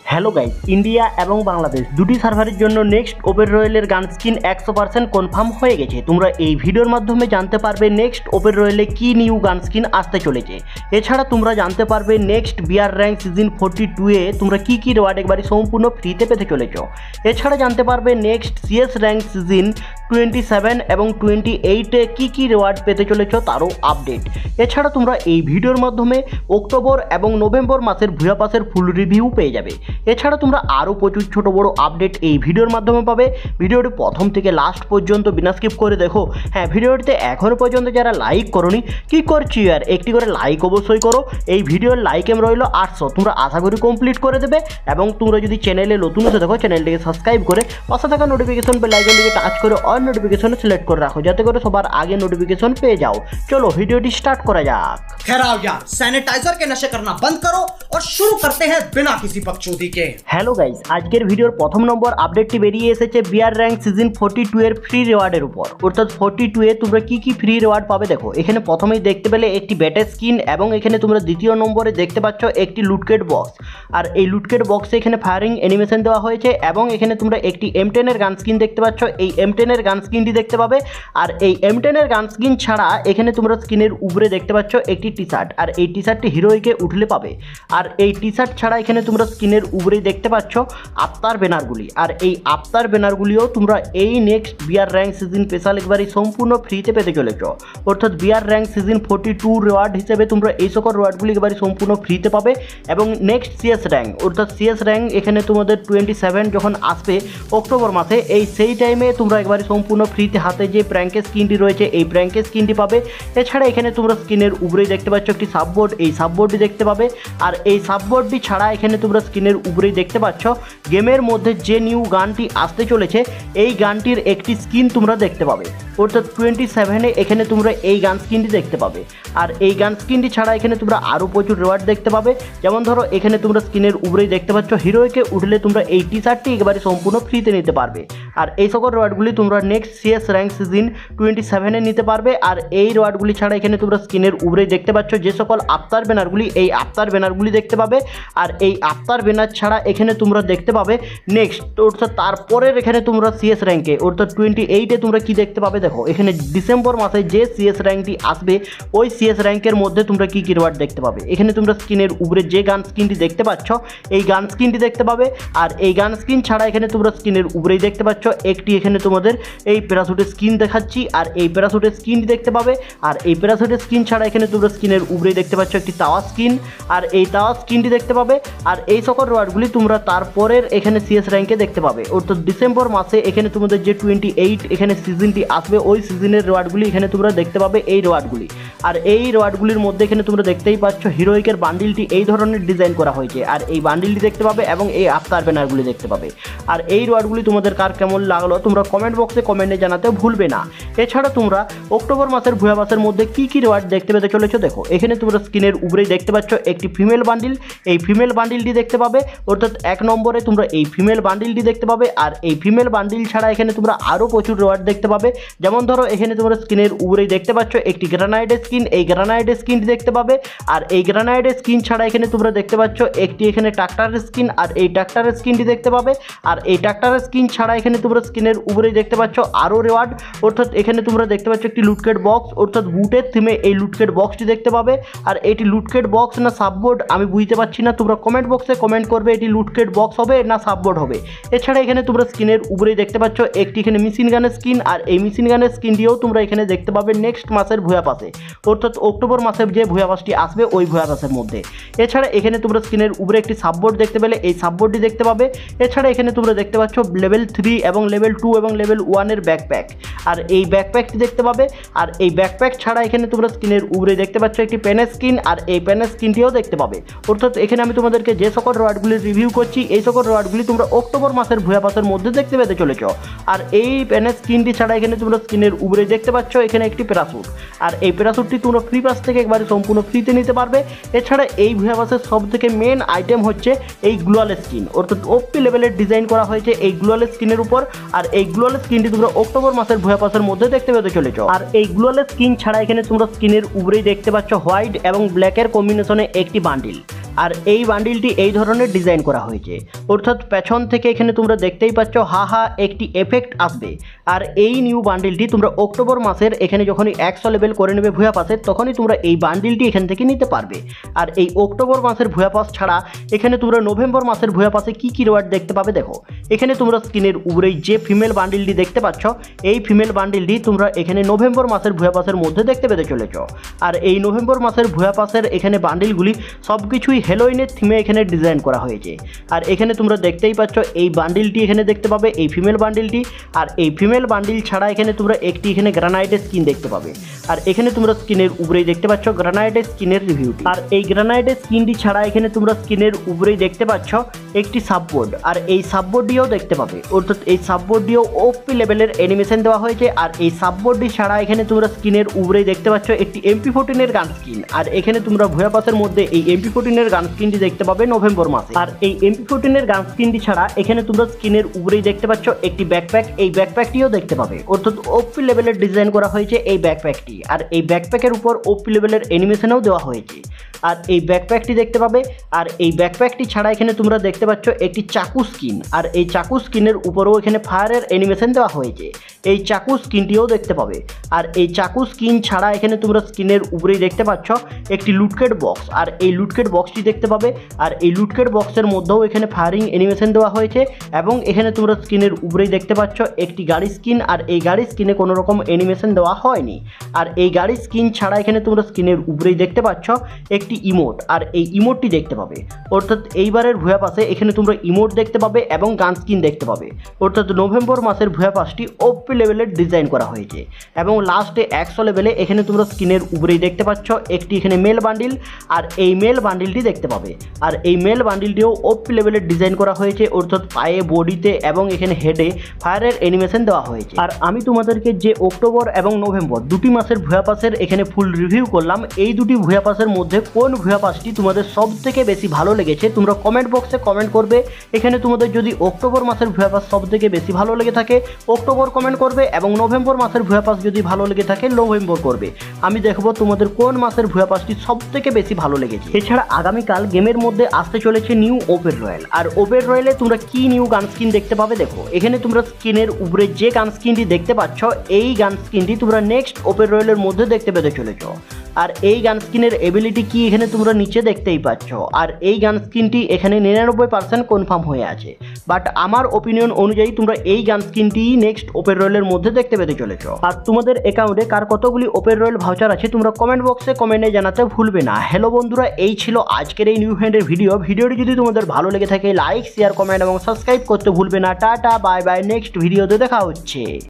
Hello guys, India এবং বাংলাদেশ দুটি সার্ভারের জন্য নেক্সট ওপেন রয়েলের গান স্কিন 100% কনফার্ম হয়ে গেছে। তোমরা এই ভিডিওর মাধ্যমে জানতে পারবে নেক্সট ওপেন রয়েলে কি নিউ গান স্কিন আসতে চলেছে। এছাড়া তোমরা জানতে পারবে নেক্সট বিআর র্যাঙ্ক সিজন 42-এ তোমরা কি কি রিওয়ার্ড একবারই সম্পূর্ণ ফ্রিতে পেতে চলেছ। এছাড়া জানতে পারবে নেক্সট সিএস র্যাঙ্ক সিজন 27 এবং 28-এ কি কি রিওয়ার্ড পেতে চলেছ তারও আপডেট। এছাড়া তোমরা এই ভিডিওর মাধ্যমে অক্টোবর এবং নভেম্বর মাসের ভুয়া পাসের ফুল রিভিউ পেয়ে যাবে। এছাড়া তোমরা আরও প্রচুর ছোট বড় আপডেট এই ভিডিওর মাধ্যমে পাবে। ভিডিওটি প্রথম থেকে লাস্ট পর্যন্ত বিনা স্কিপ করে দেখো। হ্যাঁ, ভিডিওটিতে এখনও পর্যন্ত যারা লাইক করোনি কি করছি আর একটি করে লাইক অবশ্যই করো। এই ভিডিওর লাইক এম রইল 800, তোমরা আশা করি কমপ্লিট করে দেবে। এবং তোমরা যদি চ্যানেলে নতুন এসে দেখো চ্যানেলটিকে সাবস্ক্রাইব করে পাশে থাকা নোটিফিকেশন বেল আইকনটিকে টাচ করে অল নোটিফিকেশন সিলেক্ট করে রাখো যাতে করে সবার আগে নোটিফিকেশন পেয়ে যাও। চলো ভিডিওটি স্টার্ট করা যাক। ठहराओ यार, सैनिटाइजर के नशे करना बंद करो और शुरू करते हैं बिना किसी बकचोदी के। হ্যালো গাইজ, আজকের ভিডিওর প্রথম নম্বর আপডেটটি বেরিয়ে এসেছে বিআর র্যাঙ্ক সিজন 42-এর ফ্রি রিওয়ার্ডের উপর। অর্থাৎ 42-এ তোমরা কি কি ফ্রি রিওয়ার্ড পাবে দেখো। এখানে প্রথমেই দেখতে পেলে একটি ব্যাটের স্কিন এবং এখানে তোমরা দ্বিতীয় নম্বরে দেখতে পাচ্ছ একটি লুটকেট বক্স। আর এই লুটকেট বক্সে এখানে ফায়ারিং অ্যানিমেশন দেওয়া হয়েছে এবং এখানে তোমরা একটি M10-এর গান স্কিন দেখতে পাচ্ছ। এই M10-এর গান স্কিনটি দেখতে পাবে। আর এই M10-এর গান স্কিন ছাড়া এখানে তোমরা স্কিনের উপরে দেখতে পাচ্ছ একটি টি শার্ট। আর এই টি শার্টটি হিরোইকে উঠলে পাবে। আর এই টি শার্ট ছাড়া এখানে তোমরা স্কিনের উপরেই দেখতে পাচ্ছ আফতার ব্যানারগুলি। আর এই আফতার ব্যানারগুলিও তোমরা এই next BR rank season special একবারই সম্পূর্ণ ফ্রিতে পেতে চলেছ। অর্থাৎ বিআর র্যাঙ্ক সিজন 42 রিওয়ার্ড হিসেবে তোমরা এই সকল রিওয়ার্ডগুলি একবারই সম্পূর্ণ ফ্রিতে পাবে। এবং নেক্সট সিএস র্যাঙ্ক অর্থাৎ সিএস র্যাঙ্ক এখানে তোমাদের 27 যখন আসবে অক্টোবর মাসে, সেই টাইমে তোমরা একবারই সম্পূর্ণ ফ্রিতে হাতে যে প্র্যাঙ্কের স্কিনটি রয়েছে এই প্র্যাঙ্কের স্কিনটি পাবে। এছাড়া এখানে তোমরা স্কিনের উপরেই দেখতে পাচ্ছ একটি সাববোর্ড, এই সাববোর্ডটি দেখতে পাবে। আর এই সাববোর্ডটি ছাড়া এখানে তোমরা স্কিনের উপরেই দেখতে পাচ্ছ গেমের মধ্যে যে নিউ গানটি আসতে চলেছে এই গানটির একটি স্কিন তোমরা দেখতে পাবে। অর্থাৎ 27-এ এখানে তোমরা এই গান স্কিনটি দেখতে পাবে। আর এই গান স্কিনটি ছাড়া এখানে তোমরা আরও প্রচুর রিওয়ার্ড দেখতে পাবে। যেমন ধরো এখানে তোমরা স্কিনের উপরেই দেখতে পাচ্ছ হিরোইকে উঠলে তোমরা এই টি শার্টটি একেবারে সম্পূর্ণ ফ্রিতে নিতে পারবে। আর এই সকল রিওয়ার্ডগুলি তোমরা নেক্সট সিএস র্যাঙ্ক সিজন 27-এ নিতে পারবে। আর এই রিওয়ার্ডগুলি ছাড়া এখানে তোমরা স্কিনের উপরেই দেখতে পাচ্ছ যে সকল আফতার ব্যানারগুলি, এই আফতার ব্যানারগুলি দেখতে পাবে। আর এই আফতার ব্যানার ছাড়া এখানে তোমরা দেখতে পাবে নেক্সট অর্থাৎ তারপরের এখানে তোমরা সিএস র্যাঙ্কে অর্থাৎ 28-এ তোমরা কি দেখতে পাবে দেখো। এখানে ডিসেম্বর মাসে যে সিএস র্যাঙ্কটি আসবে ওই সিএস র্যাঙ্কের মধ্যে তোমরা কি কি রিওয়ার্ড দেখতে পাবে। এখানে তোমরা স্কিনের উপরে যে গান স্কিনটি দেখতে পাচ্ছ এই গান স্কিনটি দেখতে পাবে। আর এই গান স্কিন ছাড়া এখানে তোমরা স্কিনের উপরেই দেখতে পাচ্ছ একটি এখানে তোমাদের এই প্যারাশুটের স্কিন দেখাচ্ছি। আর এই প্যারাশুটের স্কিনটি দেখতে পাবে। আর এই প্যারাশুটের স্কিন ছাড়া এখানে তোমরা স্কিনের উপরেই দেখতে পাচ্ছ একটি টাওয়ার স্কিন। আর এই টাওয়ার স্কিনটি দেখতে পাবে। আর এই সকল রিওয়ার্ডগুলি তোমরা তারপরের এখানে সিএস র্যাঙ্কে দেখতে পাবে। অর্থাৎ ডিসেম্বর মাসে এখানে তোমাদের যে 28 এখানে সিজনটি আসবে ওই সিজনের রিওয়ার্ডগুলি এখানে তোমরা দেখতে পাবে এই রিওয়ার্ডগুলি। আর এই রিওয়ার্ডগুলির মধ্যে এখানে তোমরা দেখতেই পাচ্ছ হিরোইকের বান্ডিলটি এই ধরনের ডিজাইন করা হয়েছে। আর এই বান্ডিলটি দেখতে পাবে এবং এই আফতার ব্যানারগুলি দেখতে পাবে। আর এই রিওয়ার্ডগুলি তোমাদের কার কেমন লাগলো তোমরা কমেন্ট বক্সে কমেন্টে জানাতে ভুলবে না। এছাড়া তোমরা অক্টোবর মাসের ভুয়া মাসের মধ্যে কি কি রিওয়ার্ড দেখতে পেতে চলেছো দেখো। এখানে তোমরা স্ক্রিনের উপরেই দেখতে পাচ্ছ একটি ফিমেল বান্ডিল, এই ফিমেল বান্ডিলটি দেখতে পাবে। অর্থাৎ 1 নম্বরে তোমরা এই ফিমেল বান্ডিলটি দেখতে পাবে। আর এই ফিমেল বান্ডিল ছাড়া এখানে তোমরা আরও প্রচুর রিওয়ার্ড দেখতে পাবে। যেমন ধরো এখানে তোমরা স্ক্রিনের উপরেই দেখতে পাচ্ছ একটি গ্রানাইডের স্কিন, এই গ্রানাইডের স্কিনটি দেখতে পাবে। আর এই গ্রানাইডের স্কিন ছাড়া এখানে তোমরা দেখতে পাচ্ছ একটি এখানে ট্রাক্টরের স্কিন, আর এই ট্রাক্টরের স্কিনটি দেখতে পাবে। আর এই ট্রাক্টরের স্কিন ছাড়া এখানে তোমরা স্ক্রিনের উপরেই দেখতে পাচ্ছ আরও রিওয়ার্ড। অর্থাৎ এখানে তোমরা দেখতে পাচ্ছ একটি লুটকেট বক্স, অর্থাৎ বুটের থিমে এই লুটকেট বক্সটি দেখতে পাবে। আর এটি লুটকেট বক্স না সাববোর্ড আমি বুঝতে পারছি না, তোমরা কমেন্ট বক্সে কমেন্ট করবে এটি লুটকেট বক্স হবে না সাববোর্ড হবে। এছাড়া এখানে তোমরা স্ক্রিনের উপরেই দেখতে পাচ্ছ একটি এখানে মেশিন গানের স্কিন। আর এই মেশিন গানের স্কিনটিও তোমরা এখানে দেখতে পাবে নেক্সট মাসের ভুয়া পাসে, অর্থাৎ অক্টোবর মাসের যে ভুয়া পাসটি আসবে ওই ভুয়া পাসের মধ্যে। এছাড়া এখানে তোমরা স্ক্রিনের উপরে একটি সাববোর্ড দেখতে পেলে এই সাববোর্ডটি দেখতে পাবে। এছাড়া এখানে তোমরা দেখতে পাচ্ছ লেভেল 3 এবং লেভেল 2 এবং লেভেল 1-এর ব্যাকপ্যাক। আর এই ব্যাকপ্যাকটি দেখতে পাবে। আর এই ব্যাকপ্যাক ছাড়া এখানে তোমরা স্ক্রিনের উপরে দেখতে পাচ্ছ একটি পেনের স্কিন। আর এই পেনের স্কিনটিও দেখতে পাবে। অর্থাৎ এখানে আমি তোমাদেরকে যে সকল রিওয়ার্ডগুলি রিভিউ করছি এই সকল রিওয়ার্ডগুলি তোমরা অক্টোবর মাসের ভুয়া পাসের মধ্যে দেখতে পেতে চলেছ। আর এই পেনের স্কিনটি ছাড়া এখানে তোমরা স্ক্রিনের উপরে দেখতে পাচ্ছ এখানে একটি প্যারাশুট। আর এই প্যারাশুটটি তোমরা ফ্রি পাস থেকে একবারে সম্পূর্ণ ফ্রিতে নিতে পারবে। এছাড়া এই ভুয়া পাসের সব থেকে মেন আইটেম হচ্ছে এই গ্লোয়াল স্কিন, অর্থাৎ ওপি লেভেলের ডিজাইন করা হয়েছে এই গ্লোয়াল স্কিনের উপর। আর এই গ্লোয়াল স্কিনটি তোমরা অক্টোবর মাসের ভুয়া পাসের মধ্যে দেখতে পেতে চলেছ। আর এই গ্লোয়াল স্কিন ছাড়া এখানে তোমরা স্কিনের উপরেই দেখতে পাচ্ছ হোয়াইট এবং ব্ল্যাকের কম্বিনেশনে একটি বান্ডিল। আর এই বান্ডিলটি এই ধরনের ডিজাইন করা হয়েছে, অর্থাৎ পেছন থেকে এখানে তোমরা দেখতেই পাচ্ছ হা একটি এফেক্ট আসবে। আর এই নিউ বান্ডিলটি তোমরা অক্টোবর মাসের এখানে যখনই 100 লেভেল করে নেবে ভুয়া পাসের, তখনই তোমরা এই বান্ডিলটি এখান থেকে নিতে পারবে। আর এই অক্টোবর মাসের ভুয়া পাস ছাড়া এখানে তোমরা নভেম্বর মাসের ভুয়া পাসে কি কি রিওয়ার্ড দেখতে পাবে দেখো। এখানে তোমরা স্ক্রিনের উপরেই যে ফিমেল বান্ডিলটি দেখতে পাচ্ছ, এই ফিমেল বান্ডিলটি তোমরা এখানে নভেম্বর মাসের ভুয়া পাসের মধ্যে দেখতে পেতে চলেছ। আর এই নভেম্বর মাসের ভুয়া পাসের এখানে বান্ডিলগুলি সবকিছুই হ্যালোইনের থিমে এখানে ডিজাইন করা হয়েছে। আর এখানে তোমরা দেখতেই পাচ্ছ এই বান্ডিলটি এখানে দেখতে পাবে, এই ফিমেল বান্ডিলটি। আর এই ফিমেল বান্ডিল ছাড়া এখানে তোমরা একটি এখানে গ্রানাইটের স্কিন দেখতে পাবে। আর এখানে তোমরা স্কিনের উপরেই দেখতে পাচ্ছ গ্রানাইটের স্কিনের রিভিউটি। আর এই গ্রানাইটের স্কিনটি ছাড়া এখানে তোমরা স্কিনের উপরেই দেখতে পাচ্ছ একটি সাববোর্ড। আর এই সাববোর্ডটিও দেখতে পাবে, অর্থাৎ এই সাববোর্ডটিও ওপি লেভেলের অ্যানিমেশন দেওয়া হয়েছে। আর এই সাববোর্ডটি ছাড়া এখানে তোমরা স্কিনের উপরেই দেখতে পাচ্ছ একটি MP14 এর গান স্কিন। আর এখানে তোমরা ভুয়া পাসের মধ্যে এই MP14 এর গান স্কিনটি দেখতে পাবে নভেম্বর মাসে। আর এই MP14 এর গান স্কিনটি ছাড়া এখানে তোমরা স্কিনের উপরেই দেখতে পাচ্ছ একটি ব্যাকপ্যাক, এই ব্যাকপ্যাকটিও দেখতে পাবে, অর্থাৎ ওপি লেভেলের ডিজাইন করা হয়েছে এই ব্যাকপ্যাকটি। আর এই ব্যাকপ্যাকের উপর ওপি লেভেলের অ্যানিমেশনও দেওয়া হয়েছে। আর এই ব্যাকপ্যাকটি দেখতে পাবে। আর এই ব্যাকপ্যাকটি ছাড়া এখানে তোমরা দেখতে পাচ্ছ একটি চাকু স্কিন। আর এই চাকু স্কিনের উপরেও এখানে ফায়ারের অ্যানিমেশন দেওয়া হয়েছে, এই চাকু স্কিনটিও দেখতে পাবে। আর এই চাকু স্কিন ছাড়া এখানে তোমরা স্কিনের উপরেই দেখতে পাচ্ছ একটি লুটকেট বক্স। আর এই লুটকেট বক্সটি দেখতে পাবে। আর এই লুটকেট বক্সের মধ্যেও এখানে ফায়ারিং অ্যানিমেশন দেওয়া হয়েছে। এবং এখানে তোমরা স্কিনের উপরেই দেখতে পাচ্ছ একটি গাড়ি স্কিন। আর এই গাড়ি স্কিনে কোনো রকম অ্যানিমেশন দেওয়া হয়নি। আর এই গাড়ি স্কিন ছাড়া এখানে তোমরা স্কিনের উপরেই দেখতে পাচ্ছ একটি ইমোট। আর এই ইমোটটি দেখতে পাবে, অর্থাৎ এইবারের ভুয়া পাসে এখানে তোমরা ইমোট দেখতে পাবে এবং গান স্কিন দেখতে পাবে। অর্থাৎ নভেম্বর মাসের ভুয়া পাসটি ওপি লেভেলের ডিজাইন করা হয়েছে। এবং লাস্টে 100 লেভেলে এখানে তোমরা স্কিনের উপরেই দেখতে পাচ্ছ একটি এখানে মেল বান্ডিল। আর এই মেল বান্ডিলটি দেখতে পাবে। আর এই মেল বান্ডিলটিও ওপি লেভেলের ডিজাইন করা হয়েছে, অর্থাৎ পায়ে, বডিতে এবং এখানে হেডে ফায়ারের অ্যানিমেশন দেওয়া হয়েছে। আর আমি তোমাদেরকে যে অক্টোবর এবং নভেম্বর দুটি মাসের ভুয়া পাসের এখানে ফুল রিভিউ করলাম, এই দুটি ভুয়া পাসের মধ্যে কোন ভুয়া পাসটি তোমাদের সব থেকে বেশি ভালো লেগেছে তোমরা কমেন্ট বক্সে কমেন্ট করবে। এখানে তোমাদের যদি অক্টোবর মাসের ভুয়া পাস সব থেকে বেশি ভালো লেগে থাকে অক্টোবর কমেন্ট করবে, এবং নভেম্বর মাসের ভুয়া পাস যদি ভালো লেগে থাকে নভেম্বর করবে। আমি দেখব তোমাদের কোন মাসের ভুয়া পাসটি সব থেকে বেশি ভালো লেগেছে। এছাড়া আগামীকাল গেমের মধ্যে আসতে চলেছে নিউ ওপেন রয়্যাল। আর ওপেন রয়্যালে তোমরা কি নিউ গান স্কিন দেখতে পাবে দেখো। এখানে তোমরা স্কিনের উপরে যে গান স্কিনটি দেখতে পাচ্ছ, এই গান স্কিনটি তোমরা নেক্সট ওপেন রয়্যালের মধ্যে দেখতে পেতে চলেছ। আর এই গান স্কিনের এবিলিটি কি এখানে তোমরা নিচে দেখতেই পাচ্ছ। আর এই গান স্কিনটি এখানে 99% কনফার্ম হয়ে আছে। বাট আমার ওপিনিয়ন অনুযায়ী তোমরা এই গান স্কিনটি নেক্সট ওপেন রয়্যালের মধ্যে দেখতে পেতে চলেছ। আর তোমাদের অ্যাকাউন্টে কার কতগুলি ওপেন রয়্যাল ভাউচার আছে তোমরা কমেন্ট বক্সে কমেন্টে জানাতে ভুলবে না। হ্যালো বন্ধুরা, এই ছিল আজকের এই নিউ হ্যান্ডের ভিডিওটি যদি তোমাদের ভালো লেগে থাকে লাইক, শেয়ার, কমেন্ট এবং সাবস্ক্রাইব করতে ভুলবে না। টাটা, বাই বাই, নেক্সট ভিডিওতে দেখা হচ্ছে।